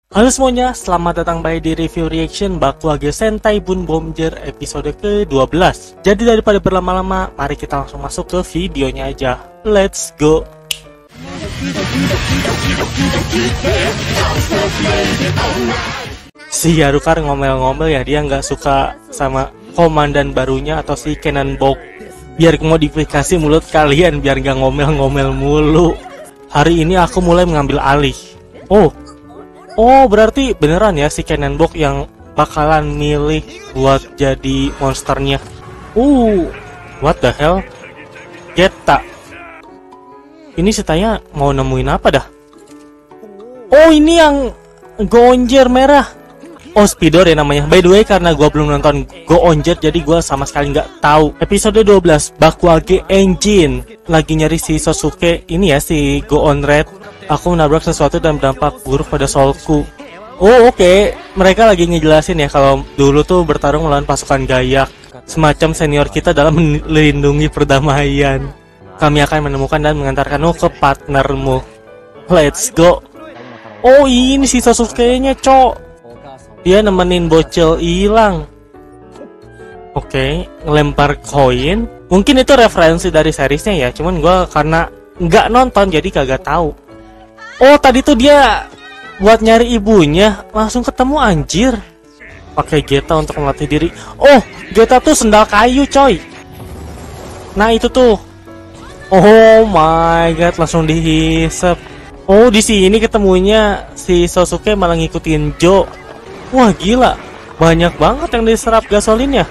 Halo semuanya, selamat datang kembali di review reaction Bakuage Sentai Bun Bomber episode ke-12. Jadi daripada berlama-lama, mari kita langsung masuk ke videonya aja. Let's go! Si Yarukar ngomel-ngomel ya, dia nggak suka sama komandan barunya atau si Cannonball. Biar modifikasi mulut kalian, biar nggak ngomel-ngomel mulu. Hari ini aku mulai mengambil alih. Oh, berarti beneran ya si Cannonball yang bakalan milih buat jadi monsternya. What the hell? Geta. Ini ceritanya mau nemuin apa dah? Oh, ini yang Go-Onger merah. Oh, Speedor ya namanya. By the way, karena gua belum nonton Go-Onger, jadi gua sama sekali nggak tahu. Episode 12, Bakuage Engine. Lagi nyari si Sosuke, ini ya si Go-On Red. Aku menabrak sesuatu dan berdampak buruk pada soulku. Oke. Mereka lagi ngejelasin ya kalau dulu tuh bertarung melawan pasukan Gayak, semacam senior kita dalam melindungi perdamaian. Kami akan menemukan dan mengantarkanmu ke partnermu. Let's go. Oh, ini si Sosuke-nya, cok. Dia nemenin bocil hilang. Oke, ngelempar koin. Mungkin itu referensi dari seriesnya ya, cuman gua karena nggak nonton jadi kagak tahu. Oh, tadi tuh dia buat nyari ibunya, langsung ketemu anjir. Pakai Geta untuk melatih diri. Oh, Geta tuh sendal kayu, coy. Nah, itu tuh. Oh my god, langsung dihisap. Oh, di sini ketemunya si Sosuke malah ngikutin Jo. Wah, gila. Banyak banget yang diserap gasolinnya.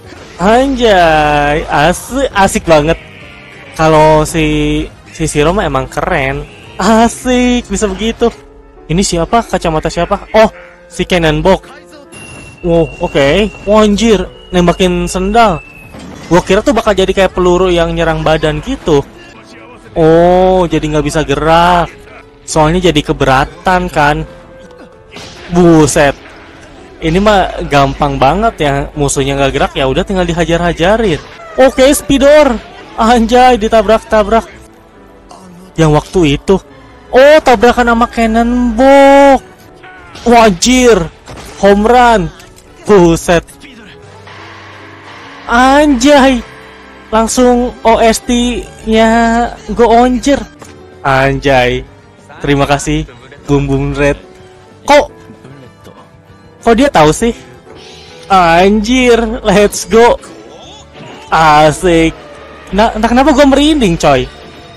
Anjay, asik banget. Kalau si Shiro mah emang keren. Asik, bisa begitu. Ini siapa? Kacamata siapa? Oh, si Cannonball. Oke. Anjir, nembakin sendal. Gua kira tuh bakal jadi kayak peluru yang nyerang badan gitu. Oh, jadi nggak bisa gerak. Soalnya jadi keberatan kan. Buset. Ini mah gampang banget ya, musuhnya nggak gerak ya udah tinggal dihajar-hajarin. Oke, Speedor. Anjay, ditabrak-tabrak. Yang waktu itu, oh, tabrakan sama Cannonball. Wajir, home run. Buset. Anjay, langsung OST-nya Go-Onger. Anjay, terima kasih Bum Bum Red. Kok dia tahu sih? Anjir, let's go. Asik. Nah, entah kenapa gue merinding, coy.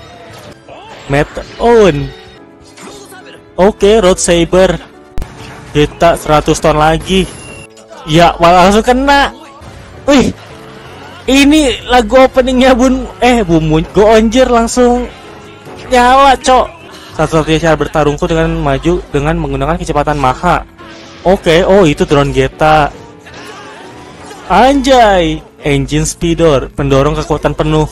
On. Oke, Road Saber. Kita 100 ton lagi. Ya, malah langsung kena. Wih. Ini lagu openingnya Go-Onger langsung nyala, cok. Satu-satunya cara bertarungku dengan maju dengan menggunakan kecepatan Maha. Oke, oh itu drone Geta. Anjay, engine Speedor, pendorong kekuatan penuh.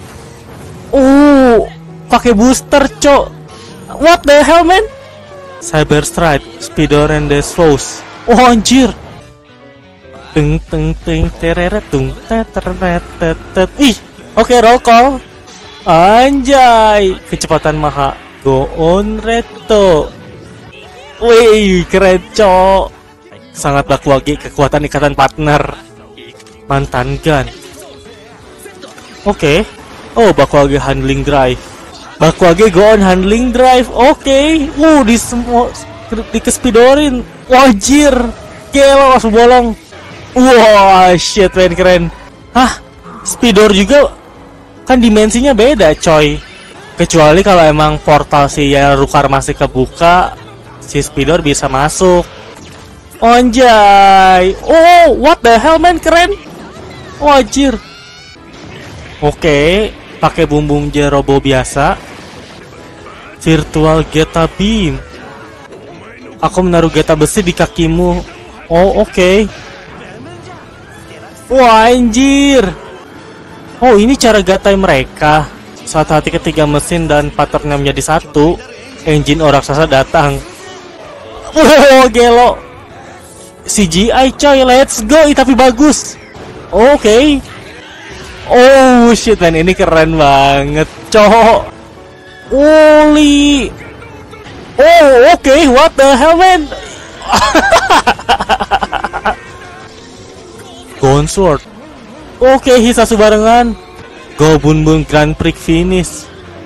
Pakai booster, cok. What the hell, man? Cyber Strike, Speedor and the Foes. Oh, anjir. Teng teng teng tereret tung teteret tetet. Oke, roll call. Anjay, kecepatan Maha. Go-On Reto. Wih, keren, cok. Sangat Bakuage, kekuatan ikatan partner. Mantan gun. Oke. Oh, Bakuage Handling Drive. Bakuage Go-On Handling Drive. Oke. Di kespidorin. Wajir. Gelo, langsung bolong. Wah, shit, keren. Hah? Speedor juga kan dimensinya beda, coy. Kecuali kalau emang portal si Yarukar masih kebuka, si Speedor bisa masuk. Anjay. Oh, what the hell, man, keren. Wajir. Oke, pakai bumbung Jerobo biasa. Virtual Geta Beam. Aku menaruh Geta besi di kakimu. Oh, oke. Wah, anjir. Oh, ini cara gatai mereka. Saat hati ketiga mesin dan partnernya menjadi satu, engine raksasa datang. Gelo. CGI, coy, let's go. Tapi bagus. Oke. Oh shit, man, ini keren banget, cowok. Holy. Oh, oke, what the hell, man? Gonsword. Oke, Hisasu barengan. Go Bun Bun Grand Prix finish.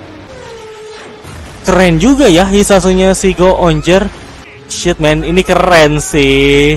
Keren juga ya Hisasunya si Go Onger. Shit man, ini keren sih.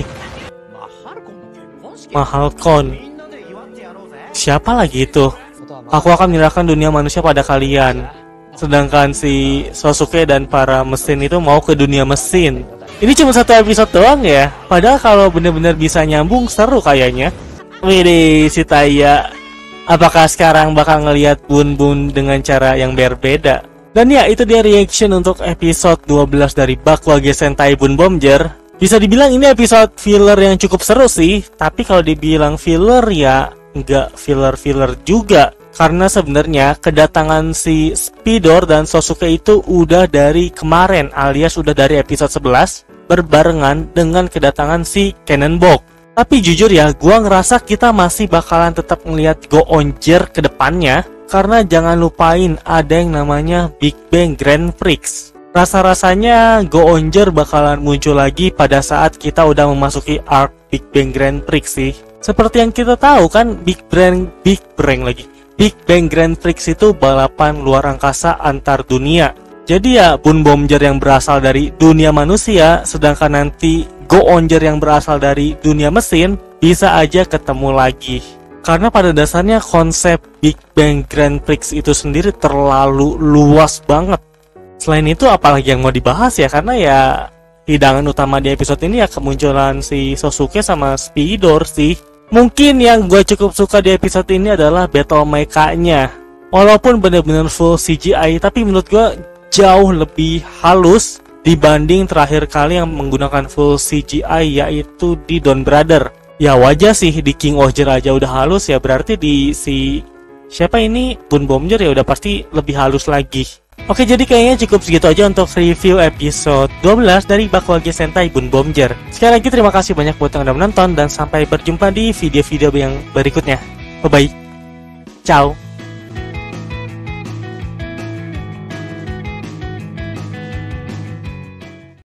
Mahalkon. Siapa lagi itu? Aku akan menyerahkan dunia manusia pada kalian. Sedangkan si Sosuke dan para mesin itu mau ke dunia mesin. Ini cuma satu episode doang ya. Padahal kalau bener-bener bisa nyambung seru kayaknya. Widih, si Taya. Apakah sekarang bakal ngelihat Bun Bun dengan cara yang berbeda? Dan ya, itu dia reaction untuk episode 12 dari Bakuage Sentai Bun Bomber. Bisa dibilang ini episode filler yang cukup seru sih. Tapi kalau dibilang filler ya nggak filler-filler juga. Karena sebenarnya kedatangan si Speedor dan Sosuke itu udah dari kemarin, alias udah dari episode 11 berbarengan dengan kedatangan si Cannonball. Tapi jujur ya, gua ngerasa kita masih bakalan tetap ngelihat Go Onger ke depannya. Karena jangan lupain ada yang namanya Big Bang Grand Prix. Rasa-rasanya Go Onger bakalan muncul lagi pada saat kita udah memasuki arc Big Bang Grand Prix sih. Seperti yang kita tahu kan, Big Bang Grand Prix itu balapan luar angkasa antar dunia. Jadi ya Bun Bomber yang berasal dari dunia manusia, sedangkan nanti Go Onger yang berasal dari dunia mesin bisa aja ketemu lagi. Karena pada dasarnya konsep Big Bang Grand Prix itu sendiri terlalu luas banget. Selain itu apalagi yang mau dibahas ya, karena ya hidangan utama di episode ini ya kemunculan si Sosuke sama Speedor sih. Mungkin yang gue cukup suka di episode ini adalah battle mecha-nya. Walaupun bener-bener full CGI, tapi menurut gue jauh lebih halus dibanding terakhir kali yang menggunakan full CGI, yaitu di Don Brother. Ya wajar sih, di King Oger aja udah halus, ya berarti di si siapa ini Bun Bomber ya udah pasti lebih halus lagi. Oke, jadi kayaknya cukup segitu aja untuk review episode 12 dari Bakuage Sentai Bun Bomber. Sekali lagi terima kasih banyak buat yang udah menonton, dan sampai berjumpa di video-video yang berikutnya. Bye bye. Ciao.